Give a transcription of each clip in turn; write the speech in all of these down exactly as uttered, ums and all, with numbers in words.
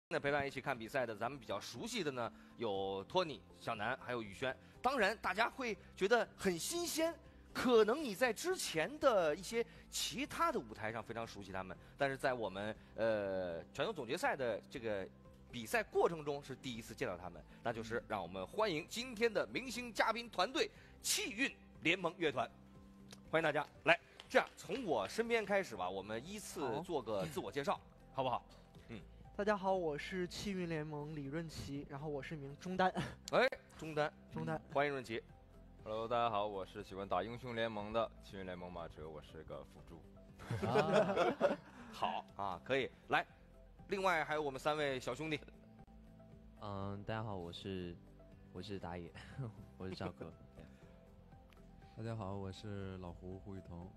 那陪伴一起看比赛的，咱们比较熟悉的呢，有托尼、小南，还有宇轩。当然，大家会觉得很新鲜，可能你在之前的一些其他的舞台上非常熟悉他们，但是在我们呃全球总决赛的这个比赛过程中是第一次见到他们，那就是让我们欢迎今天的明星嘉宾团队气运联盟乐团，欢迎大家来。这样，从我身边开始吧，我们依次做个自我介绍，好不好？嗯。 大家好，我是气运联盟李润奇，然后我是一名中单。 哎，中单， 中单， 欢迎润奇。 Hello， 大家好，我是喜欢打英雄联盟的气运联盟马哲，我是个辅助。 啊、好啊，可以来。另外还有我们三位小兄弟。 嗯，大家好，我是我是打野，我是赵哥。 大家好，我是老胡胡雨桐。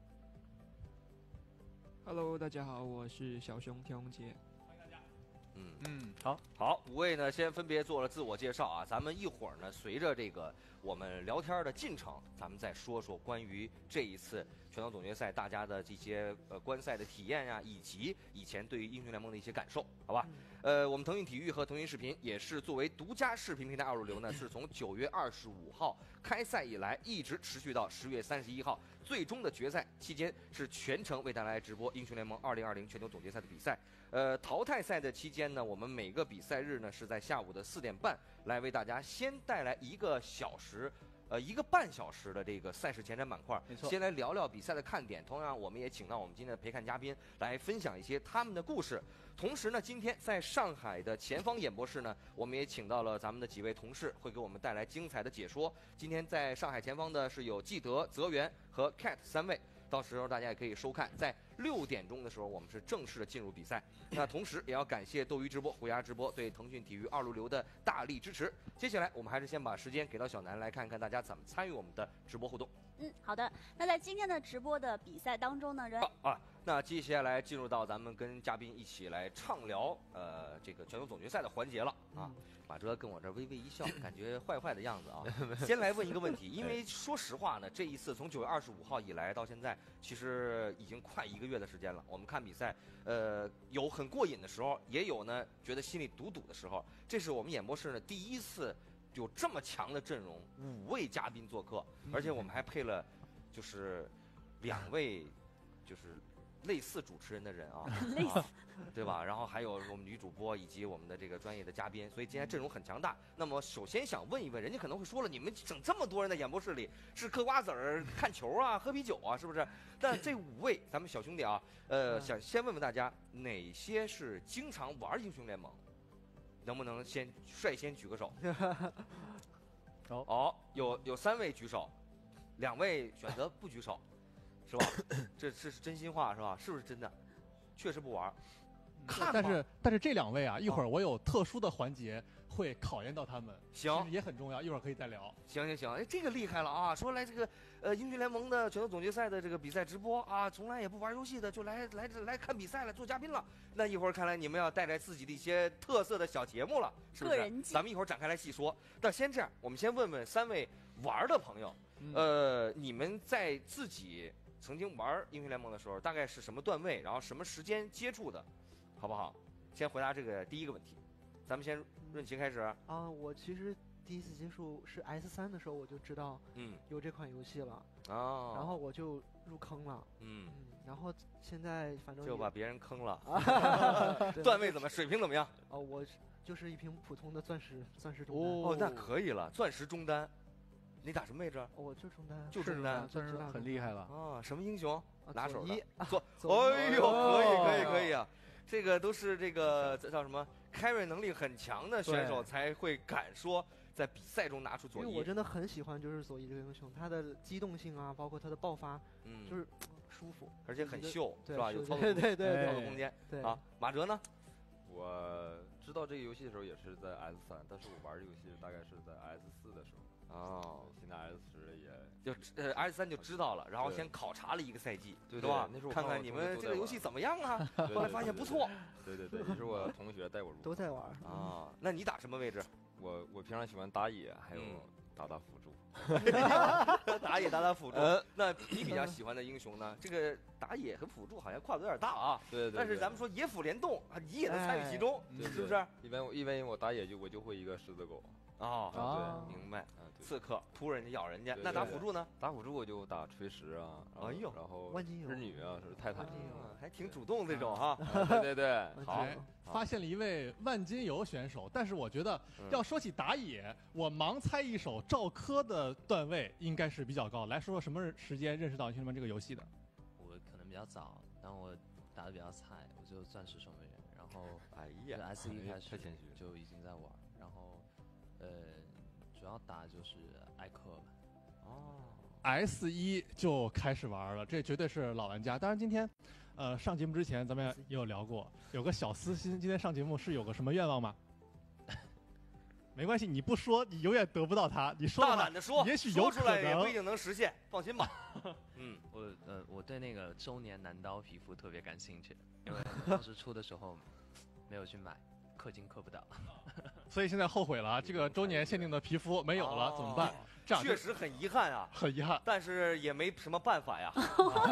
Hello， 大家好，我是小熊田宏杰。 嗯嗯， 好，好，五位呢先分别做了自我介绍啊，咱们一会儿呢随着这个我们聊天的进程，咱们再说说关于这一次全球总决赛大家的这些呃观赛的体验呀、啊，以及以前对于英雄联盟的一些感受，好吧？嗯、呃，我们腾讯体育和腾讯视频也是作为独家视频平台二六零呢，是从九月二十五号开赛以来，一直持续到十月三十一号，最终的决赛期间是全程为大家来直播英雄联盟二零二零全球总决赛的比赛。呃，淘汰赛的期间呢，我们每个比赛日呢是在下午的四点半来为大家先带来一个小时。呃，一个半小时的这个赛事前瞻板块，先来聊聊比赛的看点。同样，我们也请到我们今天的陪看嘉宾来分享一些他们的故事。同时呢，今天在上海的前方演播室呢，我们也请到了咱们的几位同事，会给我们带来精彩的解说。今天在上海前方的是有季德、泽源和 Cat 三位。到时候大家也可以收看，在六点钟的时候，我们是正式的进入比赛。那同时也要感谢斗鱼直播、虎牙直播对腾讯体育二六零的大力支持。接下来我们还是先把时间给到小南，来看看大家怎么参与我们的直播互动。 嗯，好的。那在今天的直播的比赛当中呢，人啊啊，那接下来进入到咱们跟嘉宾一起来畅聊呃这个全球总决赛的环节了啊。马哲跟我这微微一笑，感觉坏坏的样子啊。先来问一个问题，因为说实话呢，这一次从九月二十五号以来到现在，其实已经快一个月的时间了。我们看比赛，呃，有很过瘾的时候，也有呢觉得心里堵堵的时候。这是我们演播室呢第一次有这么强的阵容，五位嘉宾做客，而且我们还配了就是两位就是。类似主持人的人啊， 类似、 啊，对吧？然后还有我们女主播以及我们的这个专业的嘉宾，所以今天阵容很强大。那么首先想问一问，人家可能会说了，你们整这么多人在演播室里，是嗑瓜子儿、看球啊、喝啤酒啊，是不是？但这五位咱们小兄弟啊，呃，想先问问大家，哪些是经常玩英雄联盟？能不能先率先举个手？ 好， 哦，有有三位举手，两位选择不举手。是吧？这这是真心话是吧？是不是真的？确实不玩。看， 但是但是这两位啊，一会儿我有特殊的环节会考验到他们， 行， 也很重要，一会儿可以再聊。 行行行，哎，这个厉害了啊！说来这个呃英雄联盟的全球总决赛的这个比赛直播啊，从来也不玩游戏的就来来来看比赛了，做嘉宾了。那一会儿看来你们要带来自己的一些特色的小节目了，是不是？咱们一会儿展开来细说。但先这样，我们先问问三位玩的朋友，嗯、呃，你们在自己。曾经玩英雄联盟的时候，大概是什么段位，然后什么时间接触的，好不好？先回答这个第一个问题，咱们先润奇开始啊。我其实第一次接触是 S 三的时候，我就知道嗯有这款游戏了哦，然后我就入坑了嗯嗯，然后现在反正就把别人坑了，段位怎么水平怎么样？ 哦，我就是一瓶普通的钻石钻石中单哦，那可以了，钻石中单。你打什么位置？ 哦，我就中单， 就中单， 算是很厉害了啊！什么英雄？拿手的左， 哎呦，可以可以可以啊！这个都是这个叫什么 carry 能力很强的选手才会敢说在比赛中拿出左一。 因为我真的很喜欢就是左一这个英雄，他的机动性啊，包括他的爆发，嗯，就是舒服， 而且很秀，是吧？有操作，对对对， 操作空间。对啊，马哲呢？ 我知道这个游戏的时候也是在 S 三，但是我玩这个游戏大概是在 S 四的时候。哦，现在 S 十也就呃 S 三就知道了，然后先考察了一个赛季， 对吧？ 那时候看看你们这个游戏怎么样啊？后来发现不错。 对对对，也是我同学带我入。 都在玩啊？那你打什么位置？ 我我平常喜欢打野，还有打打辅助。 打野打打辅助。那你比较喜欢的英雄呢？这个打野和辅助好像跨度有点大啊。 对对。 但是咱们说野辅联动啊，你也能参与其中，是不是？ 一般一般我打野就我就会一个狮子狗。 哦，对，明白。刺客扑人家咬人家，那打辅助呢？ 打辅助我就打锤石啊，哎呦，然后织女啊，是泰坦， 还挺主动这种哈。 对对对，好。 发现了一位万金油选手，但是我觉得要说起打野，我盲猜一手赵柯的段位应该是比较高。来说说什么时间认识到兄弟们这个游戏的？ 我可能比较早，但我打的比较菜，我就钻石守门员，然后哎呀 ，S 一开始就已经在玩，然后呃。主要打就是艾克吧。 哦 ，S 一就开始玩了，这绝对是老玩家。当然今天，呃，上节目之前咱们也有聊过，有个小私心，今天上节目是有个什么愿望吗？没关系，你不说，你永远得不到它。你说大胆的说， 也许有可能， 说出来也不一定能实现，放心吧。 嗯，我呃，我对那个周年男刀皮肤特别感兴趣，因为当时出的时候没有去买。氪金氪不到， 所以现在后悔了，这个周年限定的皮肤没有了，哦、怎么办？这样确实很遗憾啊， 很遗憾， 但是也没什么办法呀。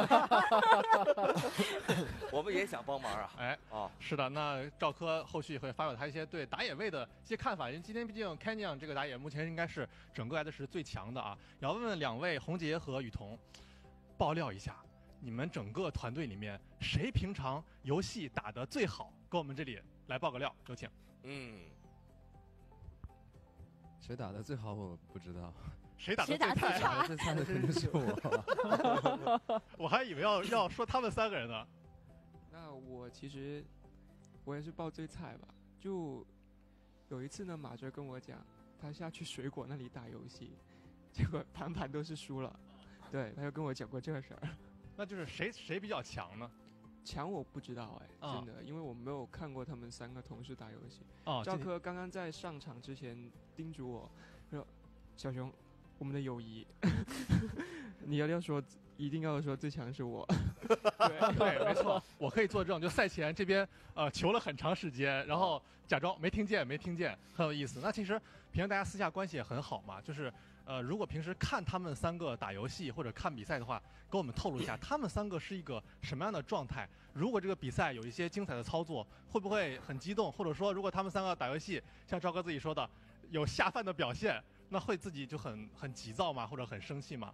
我们也想帮忙啊。 哎，哦，是的，那赵柯后续会发表他一些对打野位的一些看法，因为今天毕竟 Canyon 这个打野目前应该是整个 S 十最强的啊。然后问问两位红杰和雨桐，爆料一下，你们整个团队里面谁平常游戏打得最好？跟我们这里。来爆个料，有请。 嗯， 谁打的最好我不知道， 谁打的最菜？ 打的最菜的肯定是我。 我还以为要要说他们三个人呢。 那我其实我也是报最菜吧。就有一次呢，马哲跟我讲，他下去水果那里打游戏，结果盘盘都是输了。对，他就跟我讲过这个事儿。 那就是谁谁比较强呢？ 强我不知道哎， 哦、 真的，因为我没有看过他们三个同时打游戏。 哦， 赵柯刚刚在上场之前叮嘱我说：“小熊，我们的友谊，你要要说，一定要说最强是我。 对”对，没错，我可以作证。就赛前这边呃求了很长时间，然后假装没听见，没听见，很有意思。那其实平时大家私下关系也很好嘛，就是。呃，如果平时看他们三个打游戏或者看比赛的话，跟我们透露一下，他们三个是一个什么样的状态？如果这个比赛有一些精彩的操作，会不会很激动？或者说，如果他们三个打游戏，像赵哥自己说的，有下饭的表现，那会自己就很很急躁吗？或者很生气吗？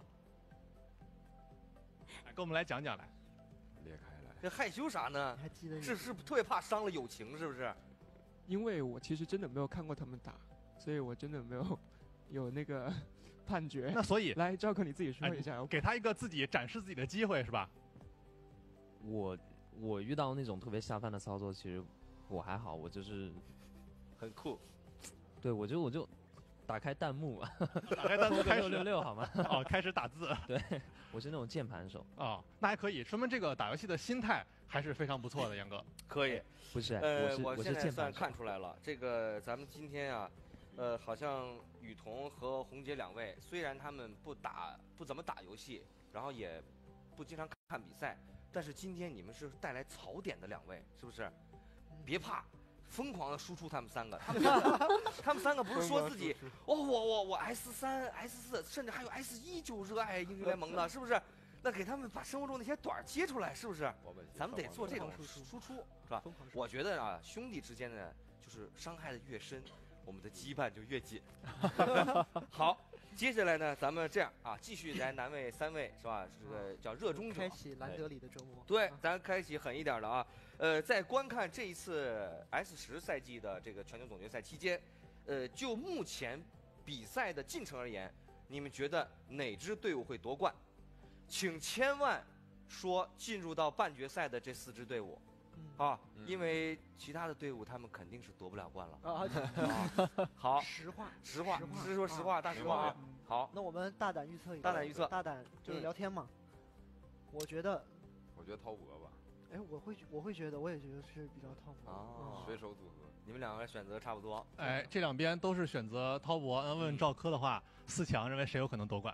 来，跟我们来讲讲来。 裂开来。 这害羞啥呢？ 还记得？ 是是特别怕伤了友情，是不是？ 因为我其实真的没有看过他们打，所以我真的没有有那个。判决。 那所以来，赵柯你自己说一下， 哎、给他一个自己展示自己的机会是吧？ 我我遇到那种特别下饭的操作，其实我还好，我就是很酷。 对，我就我就打开弹幕， 打开弹幕开始六六六好吗？ 哦，开始打字。 对，我是那种键盘手。 哦，那还可以，说明这个打游戏的心态还是非常不错的，杨哥。 可以。 不是， 呃， 我是我现在算看出来了，这个咱们今天啊。呃，好像雨桐和红杰两位，虽然他们不打不怎么打游戏，然后也不经常看比赛，但是今天你们是带来槽点的两位，是不是？别怕，疯狂的输出他们三个，他们他们三个不是说自己哦，我我我 S 三 S 四，甚至还有 S 一就热爱英雄联盟的，是不是？那给他们把生活中那些短接出来，是不是？咱们得做这种输出，是吧？我觉得啊，兄弟之间呢，就是伤害的越深。我们的羁绊就越紧。好，接下来呢，咱们这样啊，继续来难为三位是吧？这个叫热衷者， 开启兰德里的折磨。 对，咱开启狠一点的啊。呃，在观看这一次 S 十赛季的这个全球总决赛期间，呃，就目前比赛的进程而言，你们觉得哪支队伍会夺冠？请千万说进入到半决赛的这四支队伍。啊，因为其他的队伍他们肯定是夺不了冠了啊！好， 实话， 实话，是说实话，大实话啊！好， 那我们大胆预测一个， 大胆预测， 大胆就是聊天嘛。我觉得， 我觉得滔博吧。 哎，我会，我会觉得，我也觉得是比较滔博。 哦， 水手组合， 你们两个选择差不多。 哎，这两边都是选择滔博。那问问赵柯的话，四强认为谁有可能夺冠？ 他们都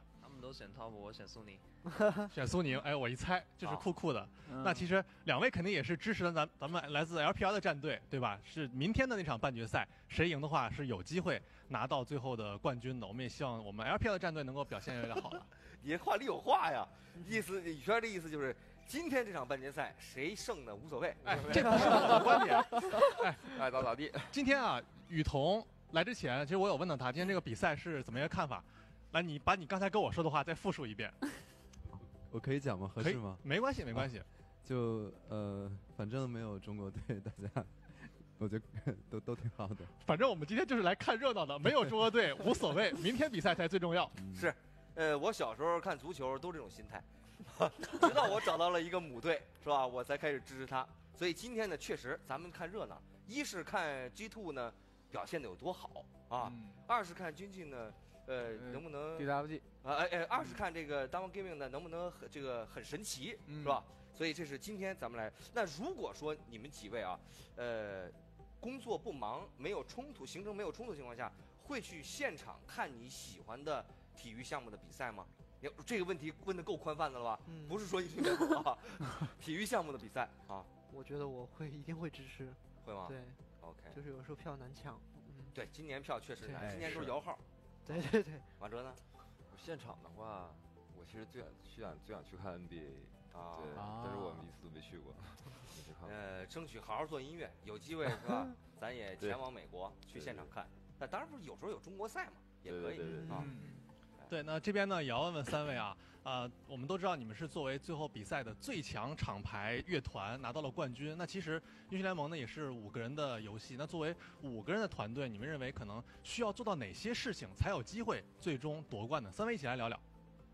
都选 top， 我选苏宁。 选苏宁，哎，我一猜就是酷酷的。嗯、那其实两位肯定也是支持了咱咱们来自 L P L 的战队，对吧？是明天的那场半决赛，谁赢的话是有机会拿到最后的冠军的。我们也希望我们 L P L 的战队能够表现越来越好了。 你话里有话呀，意思宇轩的意思就是。今天这场半决赛谁胜呢无所谓， 哎，这不是我的观点。 哎，爱咋咋地。 今天啊，雨桐来之前，其实我有问到他，今天这个比赛是怎么一个看法？来，你把你刚才跟我说的话再复述一遍。 我可以讲吗？合适吗？ 没关系，没关系。啊、 就呃，反正没有中国队，大家我觉得都都挺好的。 反正我们今天就是来看热闹的，没有中国队无所谓，明天比赛才最重要。 嗯、是，呃，我小时候看足球都这种心态。直到我找到了一个母队，是吧？我才开始支持他。所以今天呢，确实咱们看热闹，一是看 G 二 呢表现的有多好啊，嗯、二是看军训呢，呃，嗯、能不能 D W G 啊，哎哎，二是看这个 Diamond Gaming 呢能不能很这个很神奇，嗯、是吧？所以这是今天咱们来。那如果说你们几位啊，呃，工作不忙，没有冲突，行程没有冲突的情况下，会去现场看你喜欢的体育项目的比赛吗？这个问题问得够宽泛的了吧？嗯、不是说一定的啊，体育项目的比赛啊， 我觉得我会一定会支持。 会吗？ 对 ，OK。 就是有时候票难抢。 嗯，对，今年票确实难，今年都是摇号。 对对对。 马哲呢？ 现场的话，我其实最想最想最想去看 N B A 啊，对， 啊、 但是我们一次都没去过。 呃，争取好好做音乐，有机会是吧？咱也前往美国去现场看。那当然不是，有时候有中国赛嘛，也可以啊。 对，那这边呢也要问问三位啊，呃，我们都知道你们是作为最后比赛的最强厂牌乐团拿到了冠军。那其实英雄联盟呢也是五个人的游戏，那作为五个人的团队，你们认为可能需要做到哪些事情才有机会最终夺冠呢？三位一起来聊聊。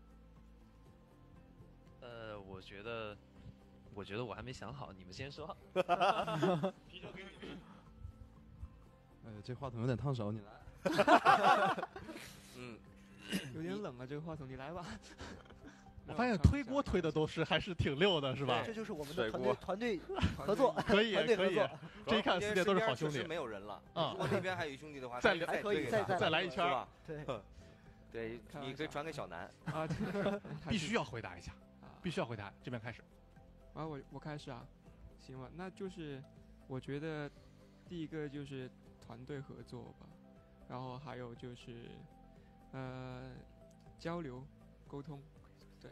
呃，我觉得，我觉得我还没想好，你们先说。 啤酒给你。 呃，这话筒有点烫手，你来。 嗯。 有点冷啊，这个话筒，你来吧。 我发现推锅推的都是还是挺溜的，是吧？ 这就是我们的团队团队合作， 可以可以。这一看四姐都是好兄弟。 没有人了，如果那边还有兄弟的话， 再还可以再再来一圈吧。 对， 对，你可以传给小南啊， 必须要回答一下，必须要回答。这边开始。 啊，我我开始啊，行吧，那就是我觉得第一个就是团队合作吧，然后还有就是。呃，交流、沟通，对。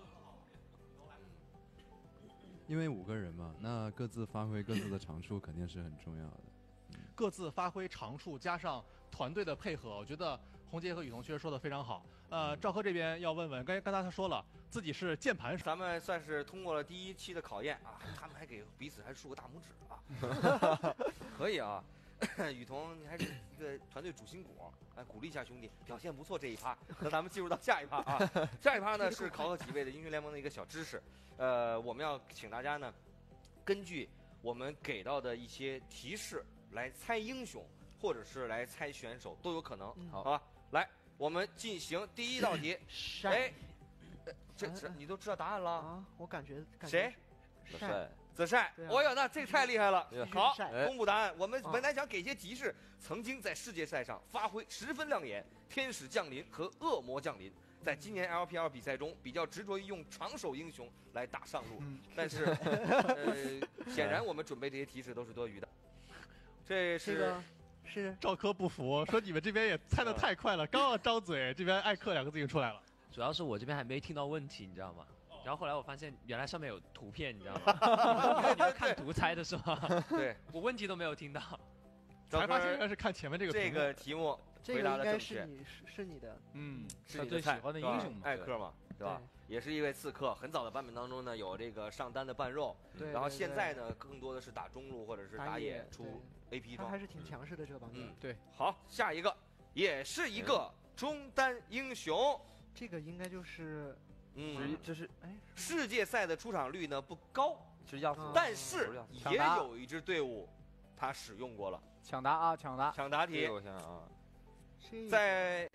因为五个人嘛，那各自发挥各自的长处肯定是很重要的。 嗯、各自发挥长处，加上团队的配合，我觉得洪杰和雨桐确实说的非常好。呃，赵柯这边要问问，刚刚才他说了自己是键盘手， 咱们算是通过了第一期的考验啊，他们还给彼此还竖个大拇指啊，可以啊。雨桐，你还是一个团队主心骨，来鼓励一下兄弟，表现不错这一趴。那咱们进入到下一趴啊，下一趴呢是考考几位的英雄联盟的一个小知识。呃，我们要请大家呢，根据我们给到的一些提示来猜英雄，或者是来猜选手都有可能， 嗯、 好吧？来，我们进行第一道题。哎，这这你都知道答案了啊？我感觉谁？ 晒。 子晒，哦哟，那这太厉害了！好，公布答案。我们啊本来想给些提示，曾经在世界赛上发挥十分亮眼，天使降临和恶魔降临，在今年 L P L 比赛中比较执着于用长手英雄来打上路，但是，呃，显然我们准备这些提示都是多余的。这是是赵柯不服，说你们这边也猜得太快了，刚要张嘴，这边艾克两个字已经出来了。 主要是我这边还没听到问题，你知道吗？然后后来我发现，原来上面有图片，你知道吗？你要看图猜的是吧？ 对， 我问题都没有听到， 才发现原来是看前面这个这个题目回答的正确。 这个应该是你是你的， 嗯，是你最喜欢的英雄嘛， 艾克嘛，对吧？也是一位刺客。很早的版本当中呢，有这个上单的半肉， 对。 然后现在呢，更多的是打中路或者是打野出 A P 装， 他还是挺强势的这个版本。 嗯， 对。 好，下一个也是一个中单英雄， 这个应该就是。 嗯， 这是哎， 世界赛的出场率呢不高， 是亚索， 但是也有一支队伍，他使用过了。 抢答啊，抢答， 抢答题。 我想想啊， 在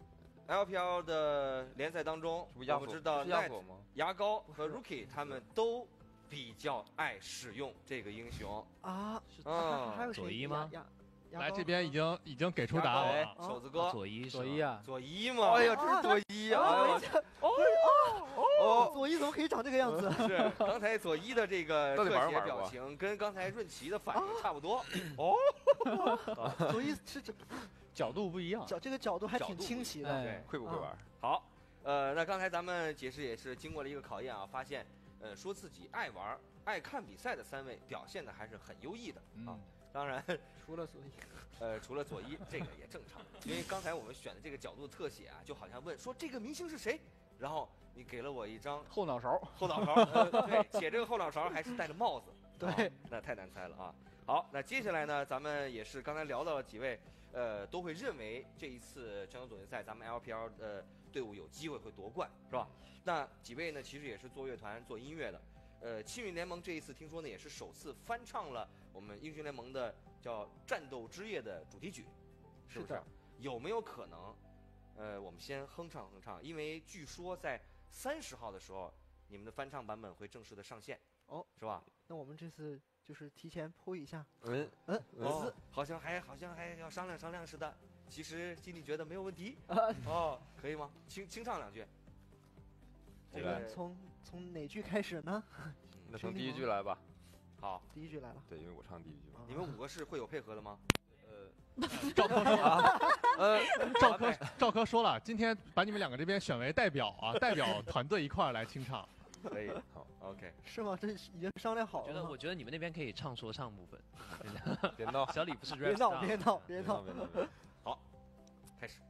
L P L 的联赛当中，我们知道 Net、牙膏和 Rookie 他们都比较爱使用这个英雄啊。 嗯， 还有佐伊吗？ 来这边已经已经给出答案了。 手子哥， 左一， 左一啊， 左一嘛。 哎呀，这是左一啊！ 哦哦哦，左一怎么可以长这个样子？ 是刚才左一的这个特写表情，跟刚才润琪的反应差不多。 哦，左一是这角度不一样， 角这个角度还挺清晰的。 对， 会不会玩？ 好，呃，那刚才咱们解释也是经过了一个考验啊，发现，呃，说自己爱玩、爱看比赛的三位表现的还是很优异的啊。当然， 除了左一， 呃，除了左一，这个也正常，因为刚才我们选的这个角度特写啊，就好像问说这个明星是谁，然后你给了我一张后脑勺， 后脑勺，呃、对，且这个后脑勺还是戴着帽子， 对、 啊，那太难猜了啊。好，那接下来呢，咱们也是刚才聊到了几位，呃，都会认为这一次全球总决赛咱们 L P L 的队伍有机会会夺冠，是吧？那几位呢，其实也是做乐团、做音乐的。呃，青运联盟这一次听说呢，也是首次翻唱了我们英雄联盟的叫《战斗之夜》的主题曲，是不是？是有没有可能？呃，我们先哼唱哼唱，因为据说在三十号的时候，你们的翻唱版本会正式的上线， 哦， 是吧？ 那我们这次就是提前铺一下， 嗯嗯， 哦，好像还好像还要商量商量似的，其实心里觉得没有问题，哦，可以吗？清清唱两句。 这个从从哪句开始呢？ 那从第一句来吧。 好， 第一句来了。 对，因为我唱第一句嘛。 你们五个是会有配合的吗？ 呃， 赵科说了，呃，赵科赵科说了，今天把你们两个这边选为代表啊，代表团队一块儿来清唱。 可以，好 ，OK。 是吗？这已经商量好了。 我觉得，我觉得你们那边可以唱说唱部分。 别闹， 小李不是 rap。 别闹，别闹，别闹。 好，开始。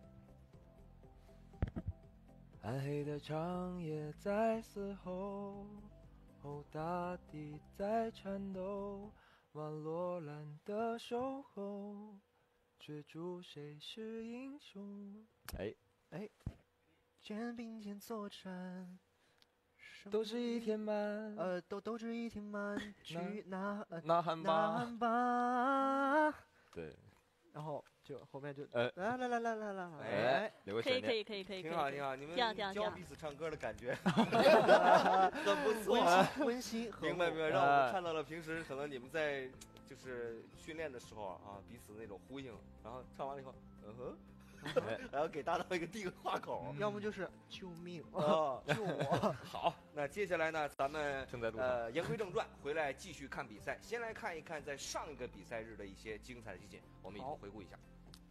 暗黑的长夜在嘶吼，哦，大地在颤抖，瓦罗兰的守候，追逐谁是英雄？ 哎哎，肩并肩作战， 都是一天满， 呃，都都是一天满，去呐呐喊吧， 呐喊吧。 对。 然后就后面就呃来来来来来来哎， 留个可以可以可以可以， 挺好挺好，你们教彼此唱歌的感觉很不错， 温馨。 明白明白，让我们看到了平时可能你们在就是训练的时候啊，彼此那种呼应，然后唱完了以后，嗯哼。然后给搭档一个递个话口， 要么就是救命啊， 救我。 好，那接下来呢，咱们正在路上。 呃，言归正传，回来继续看比赛。先来看一看在上一个比赛日的一些精彩的集锦，我们一起回顾一下。